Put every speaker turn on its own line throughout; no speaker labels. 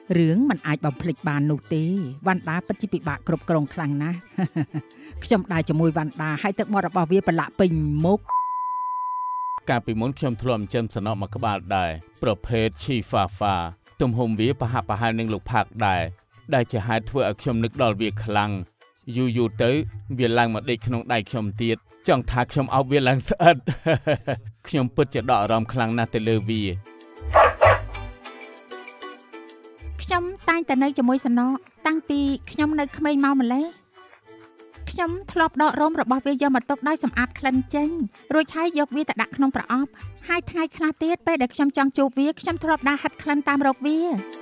រឿងมันអាចបំភ្លេចបាននោះទេវណ្ណដាពិតជាពិបាកគ្រប់គ្រងខ្លាំងណាស់ខ្ញុំដើរជាមួយវណ្ណដាហើយទឹកមាត់របស់វាប្រឡាក់ពេញមុខ
កាលពីមុនខ្ញុំធ្លាប់ចិញ្ចឹមសំណក់មួយក្បាលដែរប្រភេទឈីហ្វាហ្វាទំហំវាប្រហាក់ប្រហែលនឹងលោកផាកដែរដែលជាហេតុធ្វើឲ្យខ្ញុំនឹកដល់វាខ្លាំងយូរទៅវាឡើងមកដេកក្នុងដៃខ្ញុំទៀតចង់ថាខ្ញុំអោបវាឡើងស្អិតខ្ញុំពិតជាដកអារម្មណ៍ខ្លាំងណាស់ទៅលើវា
ខ្ញុំតែងតែនៅជាមួយសំណក់តាំងពីខ្ញុំនៅក្មេងមកម្លេះខ្ញុំធ្លាប់ដករោមរបស់វាយកមកទុកដោយសម្អាតក្លិនចេញរួចហើយយកវាទៅដាក់ក្នុងប្រអប់ហើយថ្ងៃខ្លះទៀតពេលដែលខ្ញុំចង់ជួបវាខ្ញុំធ្លាប់ដើរហិតក្លិនតាមរកវា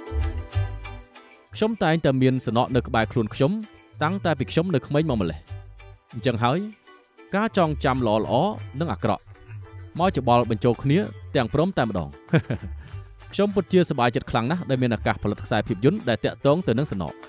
ខ្ញុំតែងតែមានសំណក់នៅក្បែរខ្លួនខ្ញុំតាំងតែពីខ្ញុំនៅក្មេងមកម្លេះអញ្ចឹងហើយការចងចាំល្អនិងអាក្រក់មកច្បល់បញ្ចូលគ្នាទាំងព្រមតែម្ដងខ្ញុំពិតជាសប្បាយចិត្តខ្លាំងណាស់ដែលមានឱកាសផលិតខ្សែភាពយន្តដែលតាក់ទងទៅនឹងសំណក់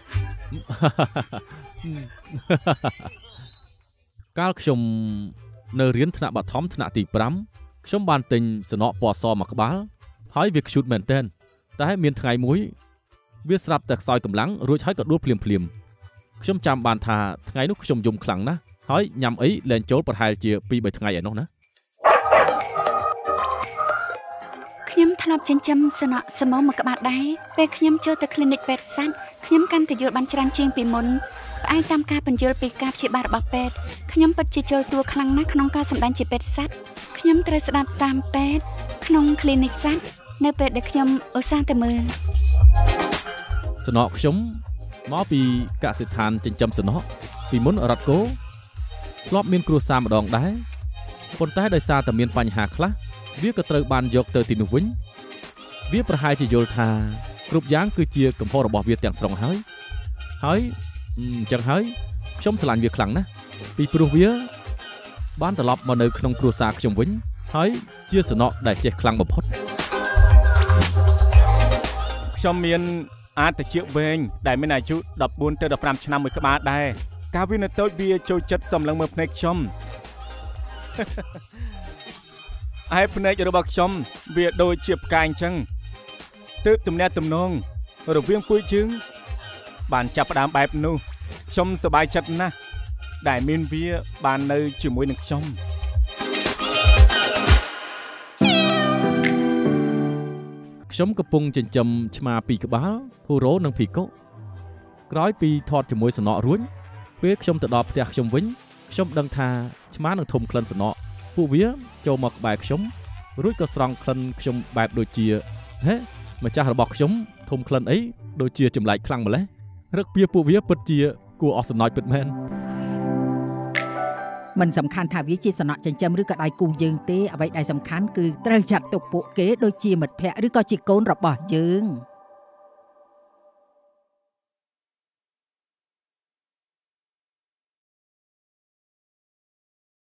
កាលខ្ញុំនៅរៀនថ្នាក់បឋមថ្នាក់ទី5ខ្ញុំបានទិញសំណក់ពណ៌សមួយក្បាលហើយវាខ្ជូតមែនទែនតែមានថ្ងៃមួយវាស្រាប់តែខ្សោយកម្លាំងរួចហើយក៏ដួលភ្លាមខ្ញុំចាំបានថាថ្ងៃនោះខ្ញុំយំខ្លាំងណាស់ហើយញ៉ាំអីលែងចូលប្រហែលជា 2-3 ថ្ងៃឯនោះណា
ខ្ញុំធ្លាប់ចិញ្ចឹមសំណក់សមមួយក្បាលដែរពេលខ្ញុំចូលទៅ clinic ពេទ្យសត្វខ្ញុំកាន់តែយល់បានច្រើនជាងពីមុនផ្អែកតាមការបញ្យល់ពីការព្យាបាលរបស់ពេទ្យខ្ញុំពិតជាចូលតួខ្លាំងណាស់ក្នុងការសម្ដែងជាពេទ្យសត្វខ្ញុំត្រូវស្ដាប់តាមពេទ្យក្នុង clinic សត្វនៅពេលដែលខ្ញុំឧស្សាហ៍តែមើល
សំណក់ខ្ញុំមកពីកសិដ្ឋានចិញ្ចឹមសំណក់ពីមុនរ៉ាត់កូធ្លាប់មានគ្រួសារម្ដងដែរប៉ុន្តែដោយសារតែមានបញ្ហាខ្លះវាក៏ត្រូវបានយកទៅទីនោះវិញវាប្រហែលជាយល់ថាគ្រប់យ៉ាងគឺជាកំហុសរបស់វាទាំងស្រុងហើយអញ្ចឹងហើយខ្ញុំស្រឡាញ់វាខ្លាំងណាស់ពីព្រោះវាបានត្រឡប់មកនៅក្នុងគ្រួសារខ្ញុំវិញហើយជាសំណក់ដែលចេះខ្លាំងបំផុត
ខ្ញុំមានអាចតិចវែងដែលមានអាយុ14ទៅ15ឆ្នាំមួយក្បាលដែរកាលវានៅតូចវាចូលចិត្តសំឡឹងមើលភ្នែកខ្ញុំហើយភ្នែករបស់ខ្ញុំវាដូចជាផ្កាយអញ្ចឹងទើបទំនាក់ទំនងរវាងពួកយើងបានចាប់ផ្ដើមបែបនោះខ្ញុំសប្បាយចិត្តណាស់ដែលមានវាបាននៅជាមួយនឹង
ខ្ញុំកំពុងចិញ្ចឹមឆ្មា2ក្បាលភូរ៉ូនិងភីកូក្រោយពីថតជាមួយសំណក់រួចពេលខ្ញុំទៅដល់ផ្ទះខ្ញុំវិញខ្ញុំដឹងថាឆ្មានឹងធំក្លិនសំណក់ពួកវាចូលមកក្បែរខ្ញុំរួចក៏ស្រង់ក្លិនខ្ញុំបែបដូចជាហេម្ចាស់របស់ខ្ញុំធំក្លិនអីដូចជាចម្លែកខ្លាំងម្ល៉េះរឹកពីពួកវាពិតជាគួរអស់សំណោចពិតមែន
មិនសំខាន់ថាវាជាសំណក់ចិញ្ចឹមឬក៏ដៃគូយើងទេអ្វីដែលសំខាន់គឺត្រូវចាត់ទុកពួកគេដូចជាមិត្តភក្តិឬក៏ជាកូនរបស់យើង